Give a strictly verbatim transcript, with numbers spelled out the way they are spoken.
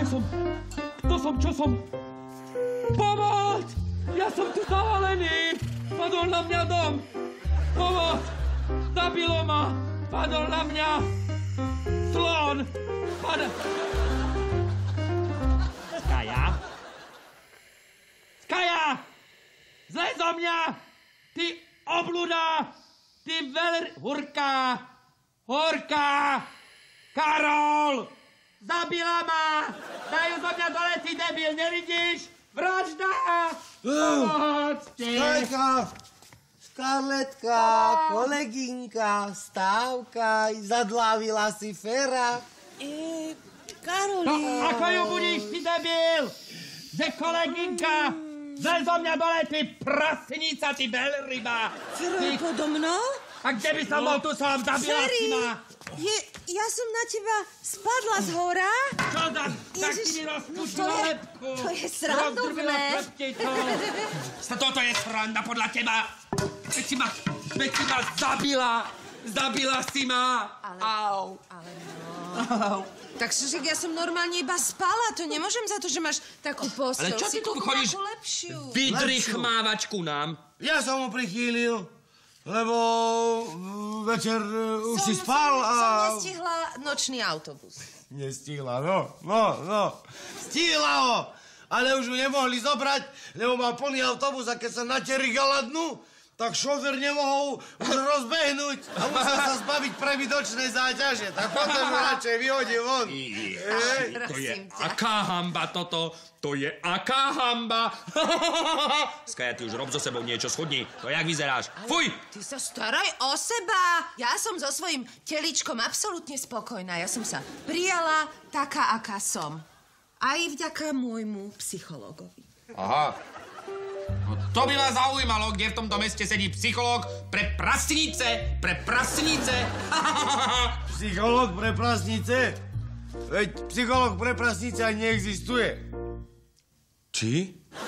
som? Kto som? Čo som? Pomoc! Ja som tu zavalený! Padol na mňa dom! Pomoc! Zabilo ma! Padol na mňa! Slon! Padol... Skaja? Skaja! Zlez zo mňa! Ty obluda! Ty veľr... Hurka! Hurka! Karol! Zabila ma! Dajú zo mňa dole, ty debil, nevidíš? Vražda! Pomôcte! Stajka! Skarletka, kolegynka, stávkaj, zadlávila si Fera. E, Karolína. No, ako ju budíš, ty debil? Že kolegynka! Zlez zo mňa dole, ty prasnica, ty veľryba! Fero je podo mnou? A kde by som bol, tu som, zabila si ma! Je, ja som na teba spadla z hora. Čo za... Tak ti mi rozpúšila lepku. To je srandovné. Toto je sranda podľa teba. Veď si ma, veď si ma zabila. Zabila si ma. Ale, Au. ale no. Tak Sužek, ja som normálne iba spala. To nemôžem za to, že máš takú posteľ. Ale čo ty tu chodíš vydrich mávať ku nám? Ja som mu prichýlil. Lebo večer uh, už som, si spal som, a... Som nestihla nočný autobus. Nestihla, no, no, no. Stihla ho, ale už ho nemohli zobrať, lebo mal plný autobus a keď sa naterigal na dnu, tak šofer nemohol už rozbehnúť a musel sa zbaviť prebytočnej záťaže. Tak potom ho radšej vyhodil von. To je aká hamba toto. To je aká hamba. Skaja, ty už rob so sebou niečo, schodni. To jak vyzeráš? Fuj! Ty sa staraj o seba. Ja som so svojím teličkom absolútne spokojná. Ja som sa prijala taká, aká som. Aj vďaka môjmu psychológovi. Aha. No to by ma zaujímalo, kde v tomto meste sedí psychológ pre prasnice. Pre prasnice. Psychológ pre prasnice? Veď psychológ pre prasnice ani neexistuje. Či?